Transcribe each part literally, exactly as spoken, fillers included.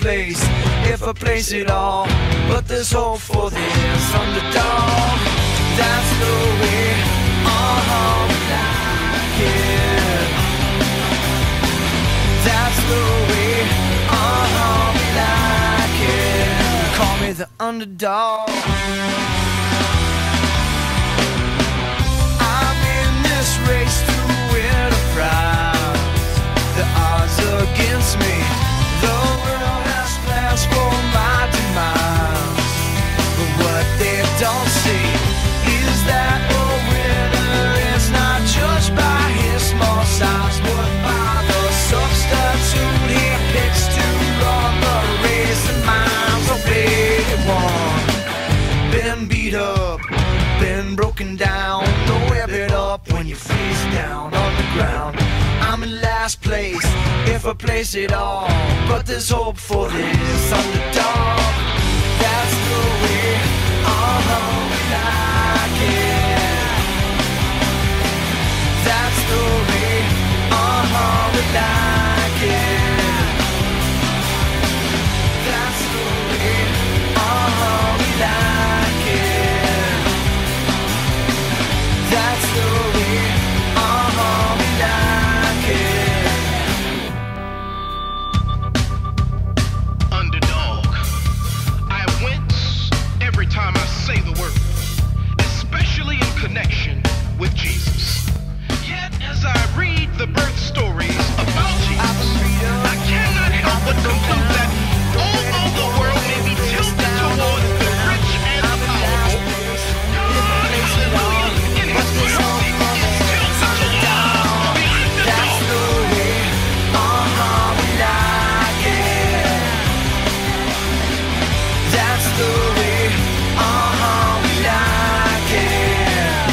place if I place it all. But there's hope for this underdog. That's the way, uh-huh, we like it. That's the way, uh-huh, we like it. Call me the underdog. I'm in this race to win a prize. The odds are against me. The world has plans for my demise. But what they don't see is that a winner is not judged by his small size, but by the substitute he picks to run the race. And mine's a big one. Been beat up, been broken down. Don't whip it up when you're face down on the ground. I'm in last place if I place it all, but there's hope for this underdog. That's the way, uh-huh, we like it. That's the way, uh-huh, we like it. That's the way, uh-huh, we like it. That's the way, uh-huh, we like it. Underdog. I wince every time I say the word, especially in connection with Jesus. Yet as I read the birth stories about Jesus, I cannot help but conclude that although the world may be tilted towards the rich and powerful, God, hallelujah, in His mercy is tilted towards the underdog. That's the way, uh-huh, we like it. That's the way, uh-huh, we like it.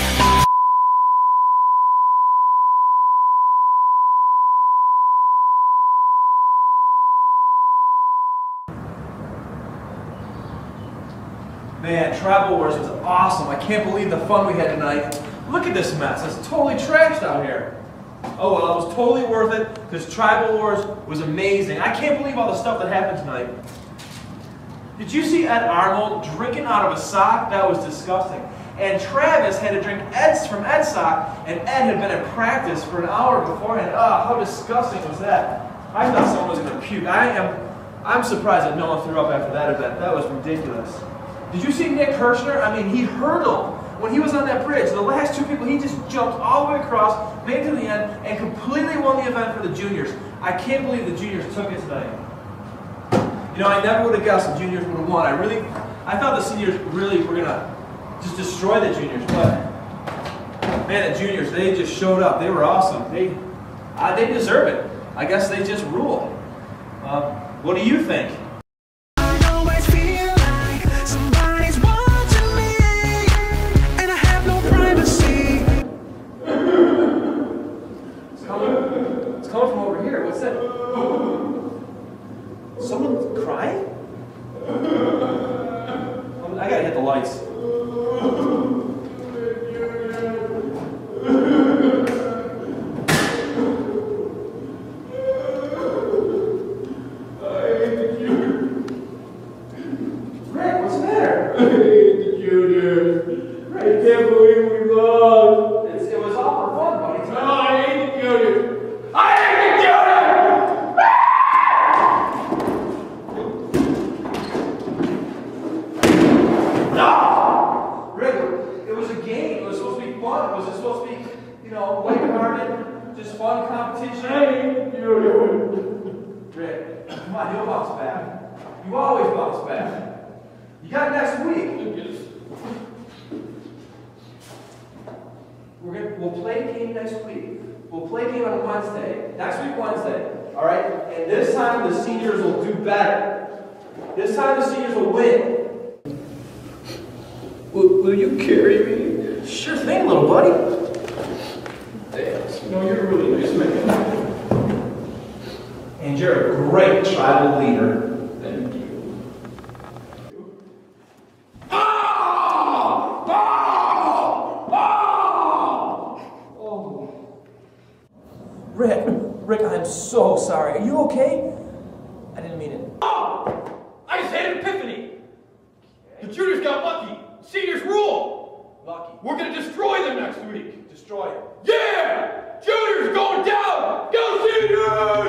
Man, Tribal Wars was awesome. I can't believe the fun we had tonight. Look at this mess. It's totally trashed out here. Oh well, it was totally worth it because Tribal Wars was amazing. I can't believe all the stuff that happened tonight. Did you see Ed Arnold drinking out of a sock? That was disgusting. And Travis had to drink Ed's from Ed's sock, and Ed had been in practice for an hour beforehand. Ah, how disgusting was that? I thought someone was going to puke. I am, I'm surprised that no one threw up after that event. That was ridiculous. Did you see Nick Kirshner? I mean, he hurdled when he was on that bridge. The last two people, he just jumped all the way across, made it to the end, and completely won the event for the juniors. I can't believe the juniors took it tonight. You know, I never would have guessed the juniors would have won. I really, I thought the seniors really were going to just destroy the juniors, but man, the juniors, they just showed up. They were awesome. They, uh, they deserve it. I guess they just rule. Uh, what do you think? Coming from over here. What's that? Someone crying? I gotta hit the lights. Rick, what's the matter? I hate the juniors. I can't believe we lost. It's, it was all for fun, buddy. No, I hate the juniors. I hate the juniors! No! Rick, it was a game. It was supposed to be fun. Was it supposed to be, you know, lighthearted, just fun competition? I hate the juniors. Rick, come on, you'll bounce back. You always bounce back. You got next week. We're gonna, we'll play a game next week. We'll play a game on Wednesday. Next week, Wednesday. All right? And this time, the seniors will do better. This time, the seniors will win. Will, will you carry me? Sure thing, little buddy. Thanks. You know, you're a really nice man. And you're a great tribal leader. Thank you. Oh! Oh! Oh! Oh! Rick, Rick, I'm so sorry. Are you okay? I didn't mean it. Lucky. We're gonna destroy them next week. Destroy it. Yeah! Junior's going down! Go Seniors!